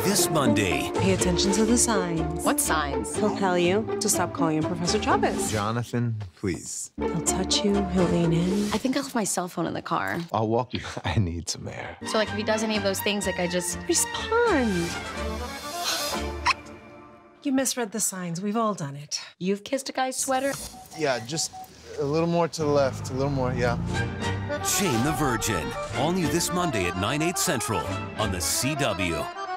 this Monday. Pay attention to the signs. What signs? He'll tell you to stop calling him Professor Chavez. Jonathan, please. He'll touch you, he'll lean in. I think I left my cell phone in the car. I'll walk you. I need some air. So, like, if he does any of those things, like, I just... Respond. You misread the signs. We've all done it. You've kissed a guy's sweater? Yeah, just a little more to the left. A little more, yeah. Jane the Virgin. All new this Monday at 9/8 Central on the CW.